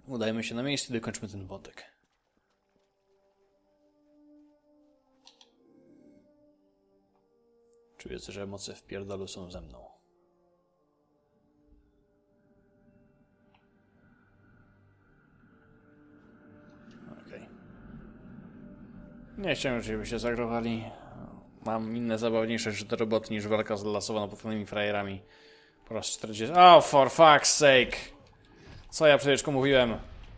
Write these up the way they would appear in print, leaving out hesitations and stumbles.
Udajmy się na miejsce i dokończmy ten wątek. Czuję, że emocje w pierdolu są ze mną. Okej. Nie chciałem, żeby się zagrowali. Mam inne zabawniejsze rzeczy roboty niż walka z lasowo napotkanymi frajerami. Po raz 40. Oh, for fuck's sake! Co ja przecież mówiłem?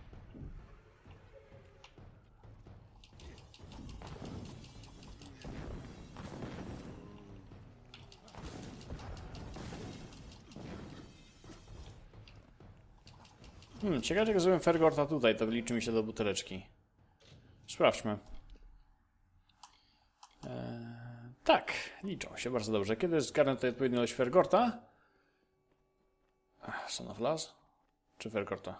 Ciekawe, jak zrobiłem Fergorta tutaj, to liczy mi się do buteleczki. Sprawdźmy. Tak, liczą się bardzo dobrze. Kiedy zgarnę tutaj odpowiednią ilość Fergorta? Son of Las? Czy Fergorta?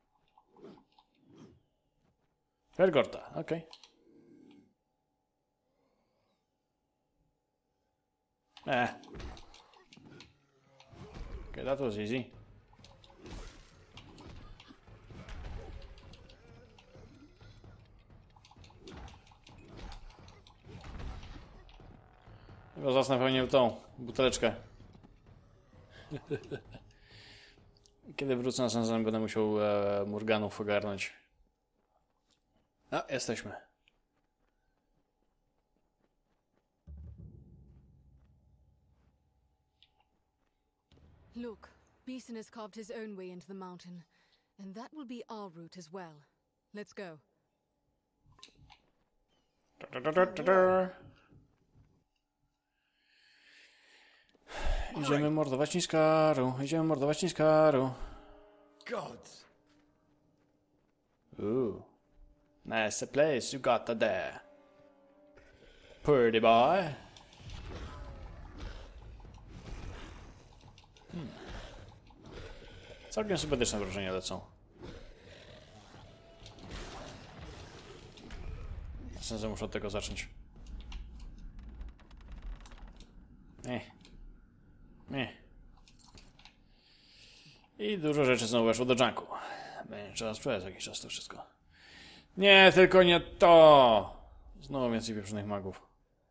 Fergorta, okej. Okay, that was easy. Chyba zaraz napełnię tą buteleczkę. Kiedy wrócę na sezon, będę musiał Murganów ogarnąć. A, jesteśmy. Look, Beeson has carved his own way into the mountain, and that will be our route as well. Let's go. Idziemy mordować Niskaru, idziemy mordować Niskaru. Gods. Ooh. Nice place you got there. Pretty boy. Całkiem sympatyczne wrażenia lecą. Sądzę, muszę od tego zacząć. I dużo rzeczy znowu weszło do junku. Będzie trzeba sprzedać jakiś czas to wszystko. Nie, tylko nie to! Znowu więcej pieprzonych magów.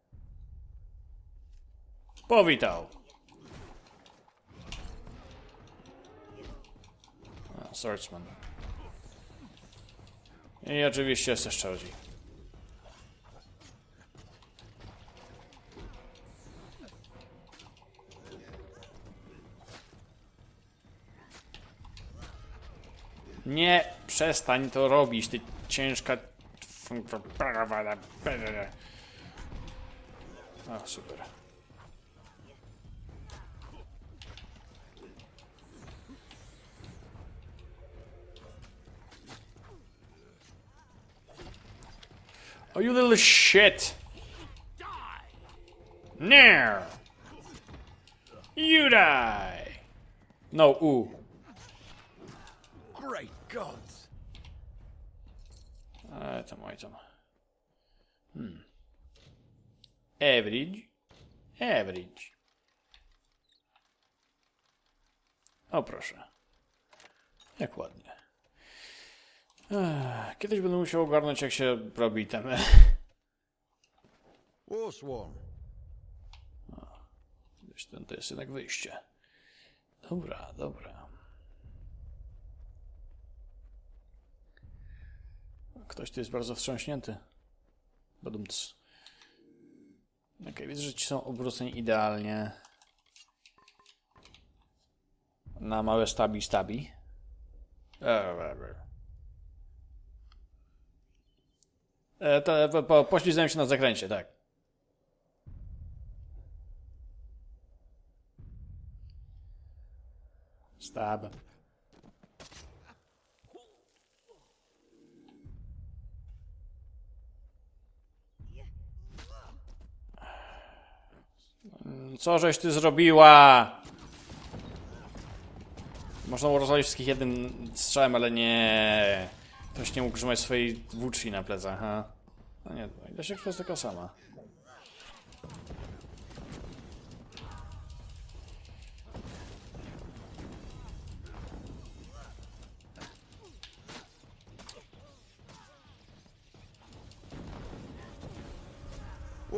Powitał! Swordsman. I oczywiście jest też czarodziej. Nie, przestań to robić, ty ciężka... O, super. Oh, you little shit! No! You die! No, Great gods. Tam. Average. Average. O, proszę. Jak ładnie. Kiedyś będę musiał ogarnąć, jak się robi temy. Warsworn. Gdzieś ten to jest jednak wyjście. Dobra, dobra. Ktoś tu jest bardzo wstrząśnięty. Badumc. Okej, widzę, że ci są obróceni idealnie. Na małe stabi. Poślizgnąłem się na zakręcie, tak. Stab. Co żeś ty zrobiła? Można było rozwalić wszystkich jednym strzałem, ale nie. Ktoś nie mógł trzymać swojej włóczni na plecach, ha? No nie, da się kwestia taka sama.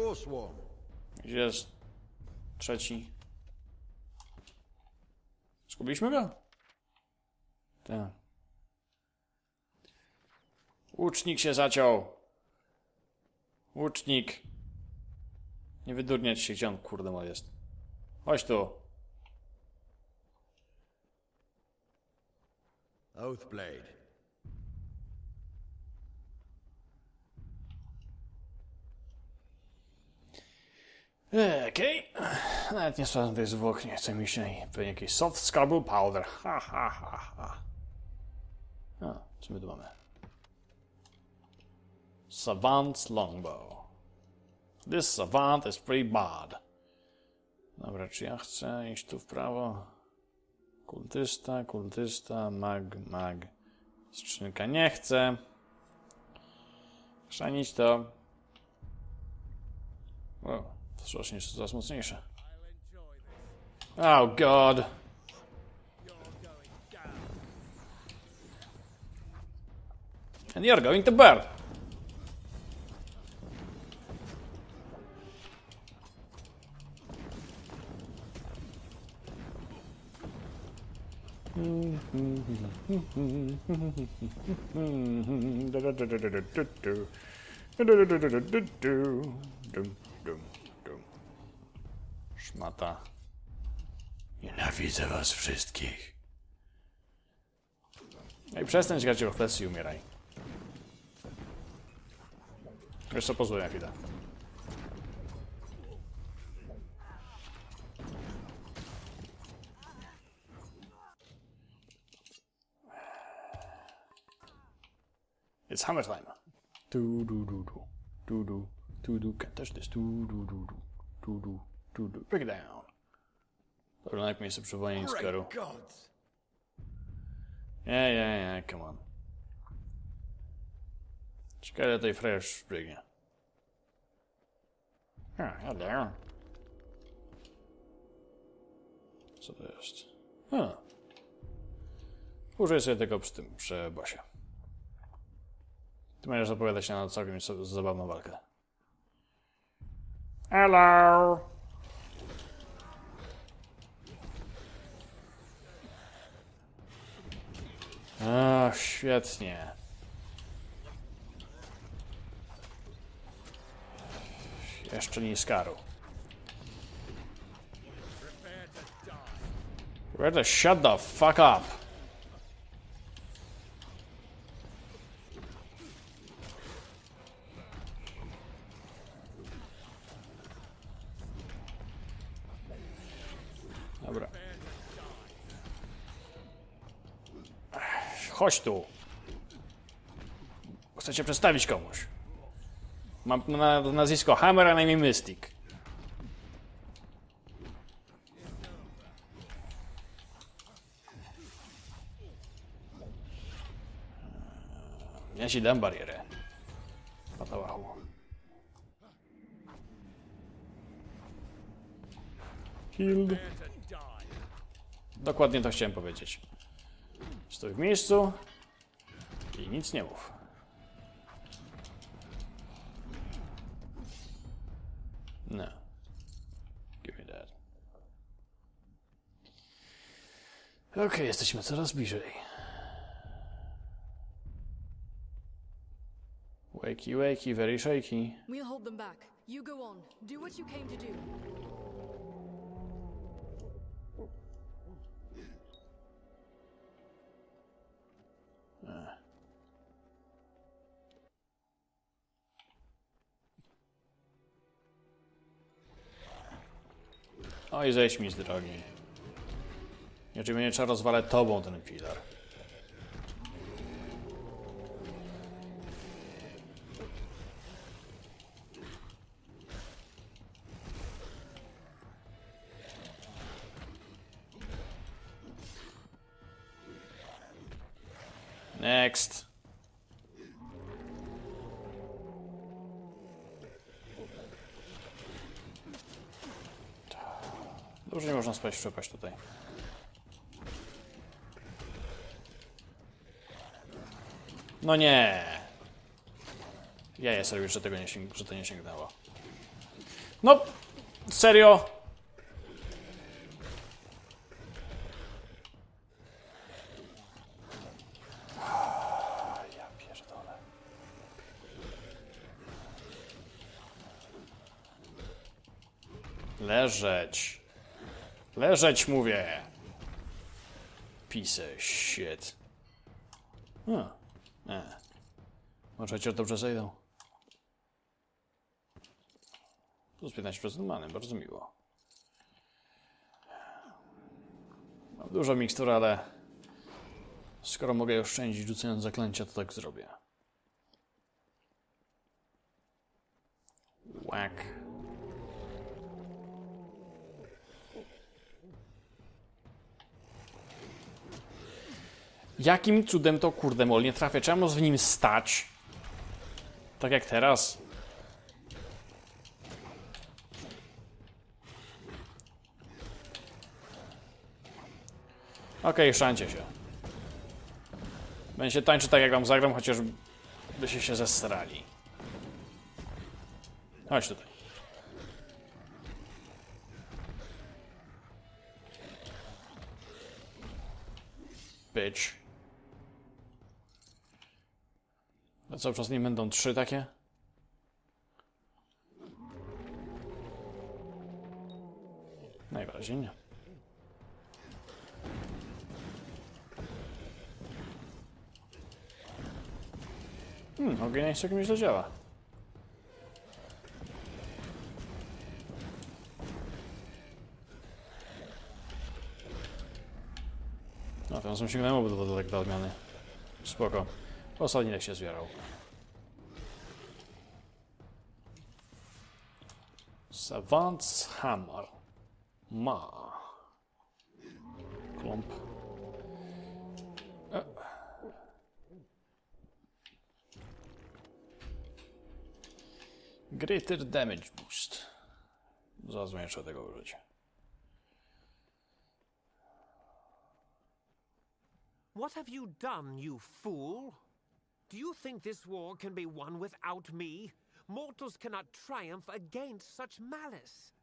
Forswarm. Gdzie jest trzeci? Zgubiliśmy go? Tak. Łucznik się zaciął. Łucznik. Nie wydurniać się, gdzie on kurde ma jest. Chodź tu. Oathblade. Okej. Nawet nie sprawdzam tej zwłok, nie chcę mi się i pewnie jakiś soft scrabble powder. Ha, ha, ha, ha. A, co my tu mamy? Savant's longbow. This savant is pretty bad. Dobra, czy ja chcę iść tu w prawo? Kultysta, kultysta, mag. Skrzynka nie chcę. Chrzanić to. Wow, to rośnie jest coraz mocniejsze. Oh god. And you're going to burn. Szmata. Nienawidzę was wszystkich. Ej, przestań grać o i umieraj. Wiesz co, pozwolę na chwilę. It's hammer time. Can't touch this. Break it down. Dobra, najpierw miejsce przywołania Skaru. Great gods. Yeah, come on. Ciekawe, tej fresh biegnie. Hello. Co to jest? Użyję sobie tego przy bossie. Ty możesz opowiadać się na całkiem zabawną walkę. Hello! Świetnie. Jeszcze nie Skaru. Better shut the fuck up. Dobra. Chodź tu. Chcę cię przedstawić komuś. Mam nazwisko Hammer, a na imię Mystic. Ja ci dam barierę. Patałachu. Killed. Dokładnie to chciałem powiedzieć. Stój w miejscu i nic nie mów. No. Give me that. Okej, jesteśmy coraz bliżej. Wakey, very shaky. We'll hold them back. You go on. Do what you came to do. Oj, zejdź mi z drogi. Jeżeli mnie trzeba rozwalę tobą ten filar. Next. Dobrze, nie można spać przepaść tutaj. No nie. Ja sobie, że tego nie że to nie sięgnęło. No, serio? Ja pierdolę. Leżeć. Leżeć, mówię. Piece of shit. Może chociaż dobrze zejdą. Plus 15% many, bardzo miło. Mam dużo mikstur, ale skoro mogę je oszczędzić rzucając zaklęcia, to tak zrobię. Whack. Jakim cudem to kurde mol nie trafia? Czemu w nim stać? Tak jak teraz. Okej, szancie się. Będzie tańczył tak jak wam zagram, chociaż byście się zesrali. Chodź tutaj. Bitch. A co, przez nie będą 3 takie? Najwyraźniej nie. Ogień całkiem źle działa. No, tam są sięgnęło do tak do odmiany. Spoko. Ostatni jak się zbierał. Savant's Hammer. Ma. Klump. Greater Damage Boost. Zaraz będę tego użyć. What have you done, you fool? Do you think this war can be won without me? Mortals cannot triumph against such malice.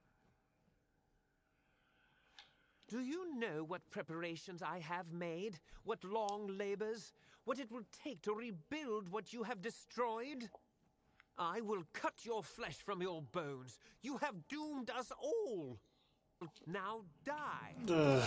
Do you know what preparations I have made? What long labors? What it will take to rebuild what you have destroyed? I will cut your flesh from your bones. You have doomed us all. Now die.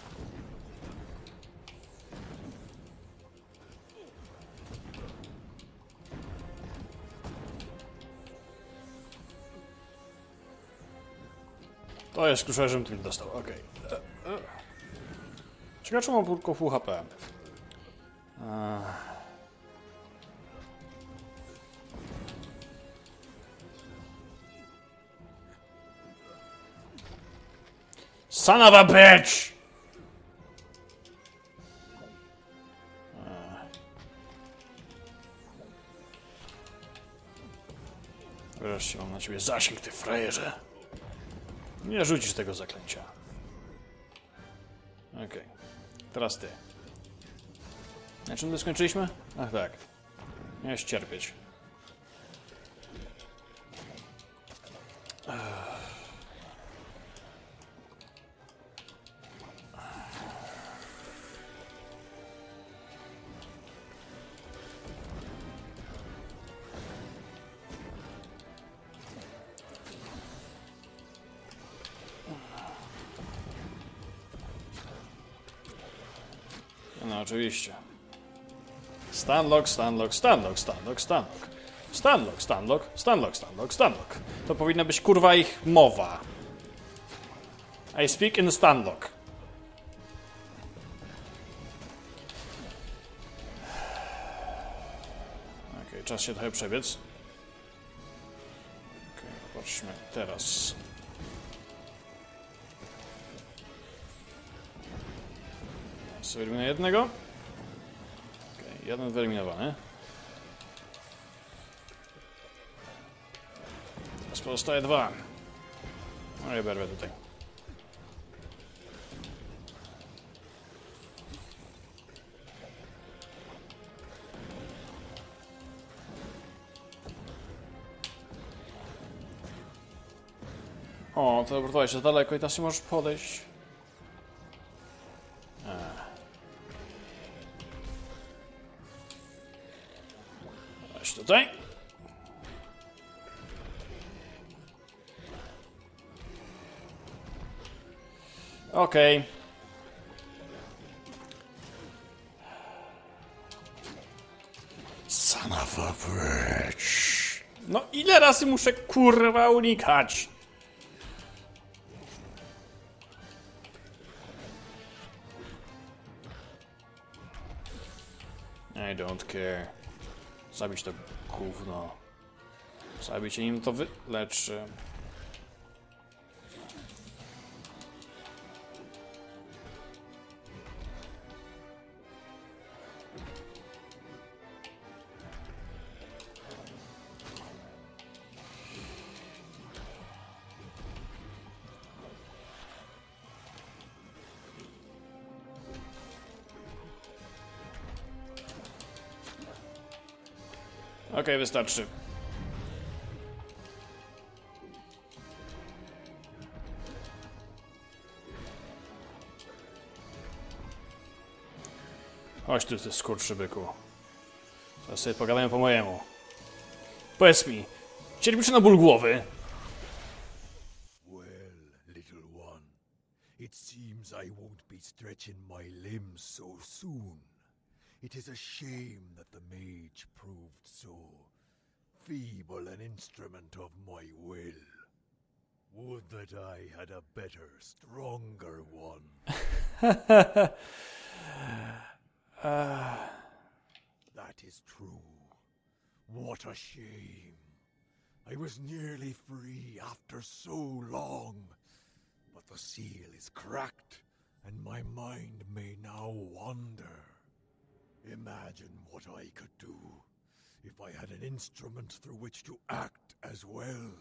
To jest kluczowe, żebym tu nie dostał. Okej. Ciekawe, czemu mam tylko full HP. Son of a bitch! Wreszcie mam na ciebie zasięg, ty frajerze. Nie rzucisz tego zaklęcia. Okej. Teraz ty. Na czym my skończyliśmy? Ach tak. Miałeś cierpieć. No oczywiście. Stanlock, Stanlock, Stanlock, Stanlock, Stanlock. Stanlock, Stanlock, Stanlock, Stanlock, Stanlock. To powinna być kurwa ich mowa. I speak in Stanlock. Okej, czas się trochę przebiec. Okej, patrzmy teraz. Sobie eliminuję jednego. Okej, jeden wyeliminowany. Teraz pozostaje 2. No i berwę tutaj. O, teleportowałeś się daleko i teraz nie możesz podejść. Weź tutaj. Okej. Son of a bitch. No ile razy muszę kurwa unikać? I don't care. Zabić to gówno. Zabicie nim to wyleczy. Okej, wystarczy. Chodź tu, ty skurczybyku. Teraz sobie pogadamy po mojemu. Powiedz mi, cierpisz na ból głowy? Well, little one, it seems I won't be stretching my limbs so soon. It is a shame that the mage proved so feeble an instrument of my will. Would that I had a better, stronger one. That is true. What a shame. I was nearly free after so long, but the seal is cracked, and my mind may now wander. Imagine what I could do if I had an instrument through which to act as well.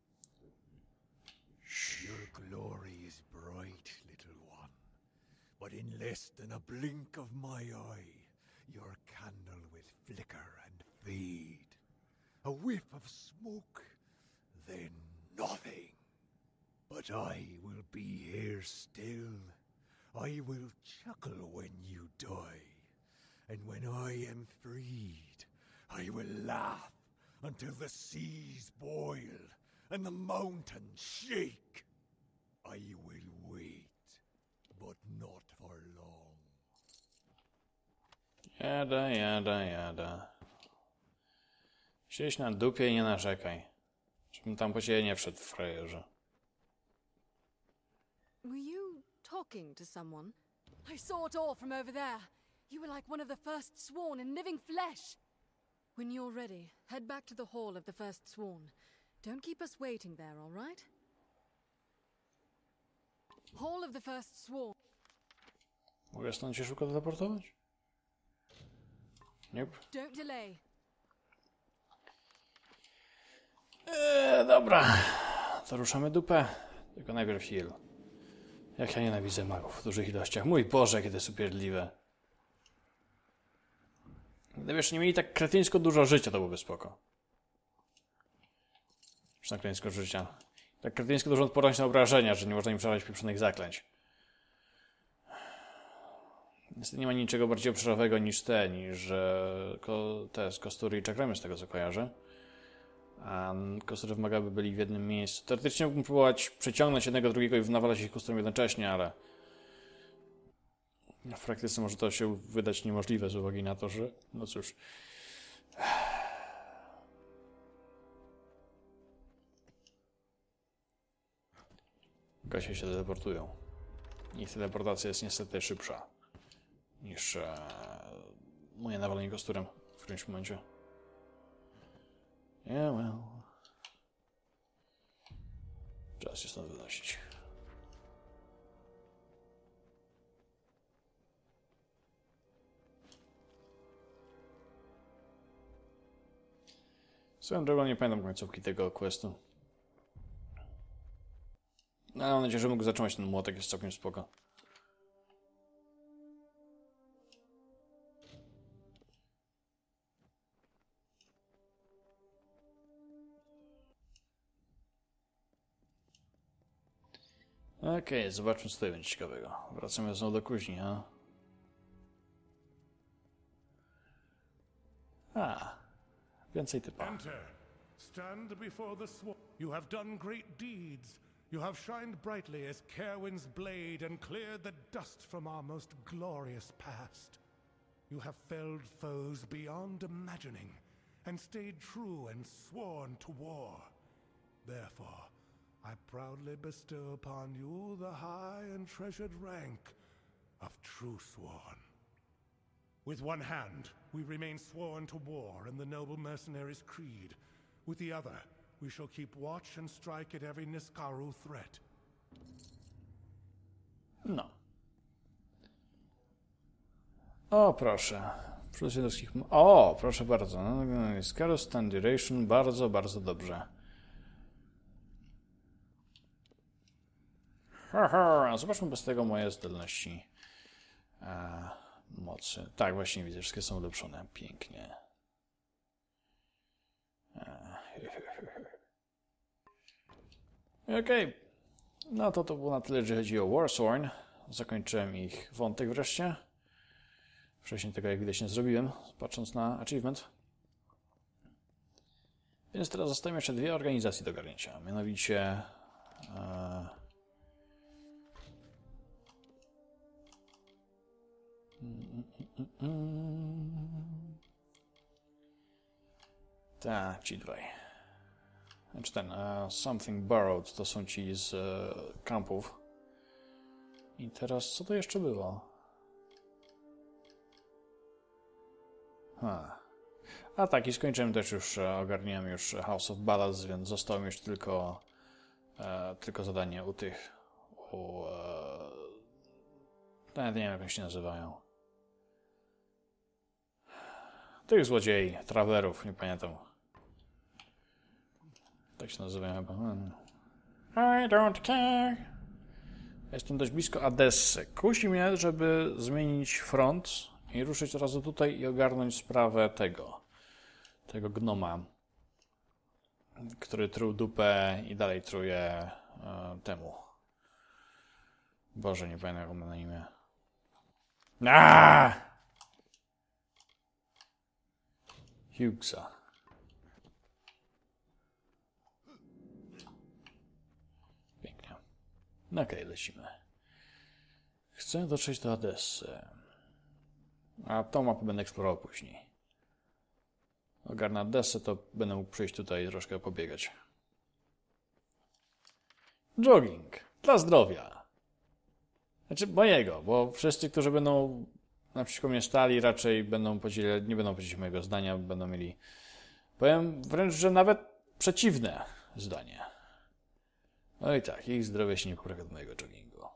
Your glory is bright, little one, but in less than a blink of my eye, your candle will flicker and fade. A whiff of smoke, then nothing. But I will be here still. I will chuckle when you die. And when I am freed, I will laugh until the seas boil and the mountains shake. I will wait, but not for long. Jada, jada, jada. Siedź na dupie i nie narzekaj. Żebym tam po ciebie nie wszedł, frajerze. Were you talking to someone? I saw it all from over there. You were like one of the first sworn in living flesh. When you're ready, head back to the Hall of the First Sworn. Don't keep us waiting there, all right? Hall of the First Sworn. Mogę stąd się szybko teleportować? Nie. Don't delay. Dobra. To ruszamy dupę. Tylko najpierw heal. Jak ja nienawidzę magów w dużych ilościach. Mój Boże, jakie to jest upierdliwe. Gdyby jeszcze nie mieli tak kretyńsko dużo życia, to byłoby spoko. Już na kretyńsko życia. Tak kretyńsko dużo odporność na obrażenia, że nie można im przeżywać pieprzonych zaklęć. Niestety nie ma niczego bardziej obszarowego niż te z kostury i czakramy, z tego co kojarzę. A kostury wymagałyby byli w jednym miejscu. Teoretycznie mógłbym próbować przeciągnąć jednego drugiego i nawalać ich kosturem jednocześnie, ale w praktyce może to się wydać niemożliwe z uwagi na to, że no cóż. Goście się teleportują. Ich teleportacja jest niestety szybsza niż moje nawalenie kosturem w którymś momencie. Yeah, well. Czas się stąd wynosić. Swoją drogą nie pamiętam końcówki tego questu. No, ale mam nadzieję, że mógł zatrzymać ten młotek, jest całkiem spoko. Okej, zobaczmy, co tutaj będzie ciekawego. Wracamy znowu do kuźni, a? Więcej typa. Enter. Stand before the swan. You have done great deeds. You have shined brightly as Caerwyn's blade and cleared the dust from our most glorious past. You have felled foes beyond imagining and stayed true and sworn to war. Therefore, I proudly bestow upon you the high and treasured rank of True Sworn. With one hand, we remain sworn to war in the noble mercenary's creed. With the other, we shall keep watch and strike at every Niskaru threat. No. O, proszę. Plus jednostki. O, proszę bardzo. Niskaru stand duration. Bardzo, bardzo dobrze. Zobaczmy bez tego moje zdolności. Mocy. Tak, właśnie widzę. Wszystkie są ulepszone. Pięknie. Okej. No to było na tyle, jeżeli chodzi o Warsworn. Zakończyłem ich wątek wreszcie. Wcześniej tego, jak widać, nie zrobiłem, patrząc na achievement. Więc teraz zostają jeszcze dwie organizacje do ogarnięcia. Mianowicie... Tak, ci dwaj. Znaczy ten, Something Borrowed, to są ci z kampów. I teraz, co to jeszcze było? A tak, i skończyłem też już, ogarniłem już House of Ballads, więc zostało mi już tylko zadanie u tych, nawet nie wiem, jak oni się nazywają. Tych złodziei, travelerów, nie pamiętam. Tak się nazywają chyba. I don't care. Jestem dość blisko Adessy. Kusi mnie, żeby zmienić front i ruszyć od razu tutaj i ogarnąć sprawę tego gnoma, który truł dupę i dalej truje temu. Boże, nie pamiętam, jak on ma na imię. Hughesa. Pięknie. No okej, lecimy. Chcę dotrzeć do Adessy. A tą mapę będę eksplorował później. Ogarnę Adessę, to będę mógł przyjść tutaj i troszkę pobiegać. Jogging. Dla zdrowia. Znaczy mojego, bo wszyscy, którzy będą naprzeciwko mnie stali, raczej nie będą podzielić mojego zdania, będą mieli, powiem wręcz, że nawet przeciwne zdanie. No i tak, ich zdrowie się nie poprawia do mojego joggingu.